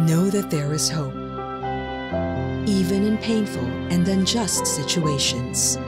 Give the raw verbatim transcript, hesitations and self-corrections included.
know that there is hope. Even in painful and unjust situations,